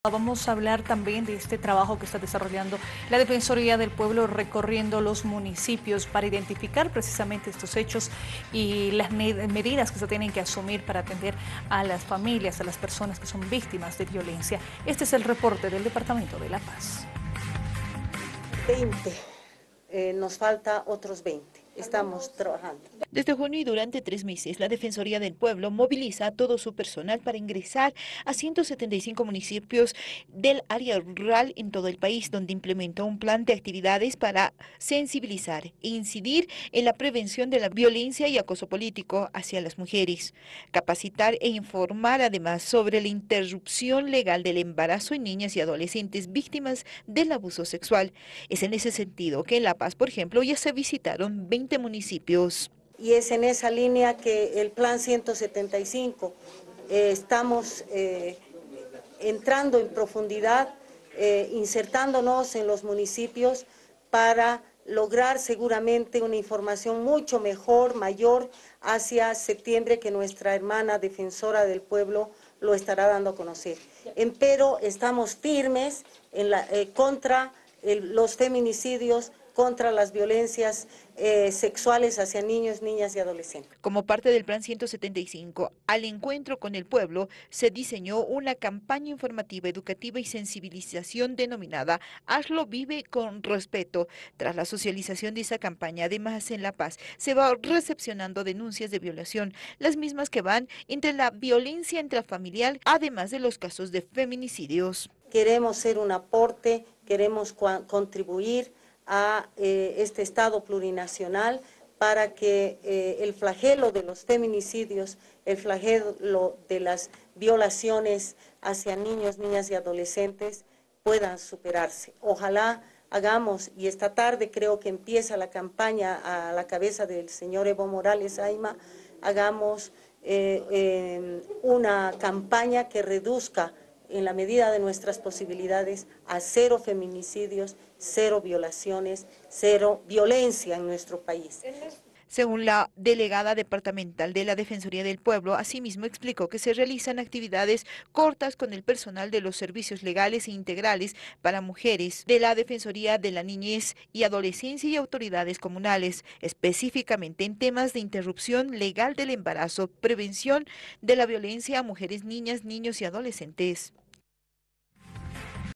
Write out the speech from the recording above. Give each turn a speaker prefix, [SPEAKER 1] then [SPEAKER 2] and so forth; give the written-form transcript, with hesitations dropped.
[SPEAKER 1] Vamos a hablar también de este trabajo que está desarrollando la Defensoría del Pueblo recorriendo los municipios para identificar precisamente estos hechos y las medidas que se tienen que asumir para atender a las familias, a las personas que son víctimas de violencia. Este es el reporte del Departamento de La Paz.
[SPEAKER 2] 20, nos falta otros 20. Estamos trabajando.
[SPEAKER 3] Desde junio y durante 3 meses, la Defensoría del Pueblo moviliza a todo su personal para ingresar a 175 municipios del área rural en todo el país, donde implementó un plan de actividades para sensibilizar e incidir en la prevención de la violencia y acoso político hacia las mujeres, capacitar e informar además sobre la interrupción legal del embarazo en niñas y adolescentes víctimas del abuso sexual. Es en ese sentido que en La Paz, por ejemplo, ya se visitaron 20 municipios.
[SPEAKER 2] Y es en esa línea que el Plan 175 estamos entrando en profundidad, insertándonos en los municipios para lograr seguramente una información mucho mejor, mayor, hacia septiembre, que nuestra hermana defensora del pueblo lo estará dando a conocer. Empero estamos firmes en contra los feminicidios, contra las violencias sexuales hacia niños, niñas y adolescentes.
[SPEAKER 3] Como parte del Plan 175, al encuentro con el pueblo, se diseñó una campaña informativa, educativa y sensibilización denominada Hazlo Vive con Respeto. Tras la socialización de esa campaña, además en La Paz, se va recepcionando denuncias de violación, las mismas que van entre la violencia intrafamiliar, además de los casos de feminicidios.
[SPEAKER 2] Queremos ser un aporte, queremos contribuir a este Estado plurinacional para que el flagelo de los feminicidios, el flagelo de las violaciones hacia niños, niñas y adolescentes puedan superarse. Ojalá hagamos, y esta tarde creo que empieza la campaña a la cabeza del señor Evo Morales Ayma, hagamos una campaña que reduzca en la medida de nuestras posibilidades a 0 feminicidios, 0 violaciones, 0 violencia en nuestro país.
[SPEAKER 3] Según la delegada departamental de la Defensoría del Pueblo, asimismo explicó que se realizan actividades cortas con el personal de los servicios legales e integrales para mujeres de la Defensoría de la Niñez y Adolescencia y autoridades comunales, específicamente en temas de interrupción legal del embarazo, prevención de la violencia a mujeres, niñas, niños y adolescentes.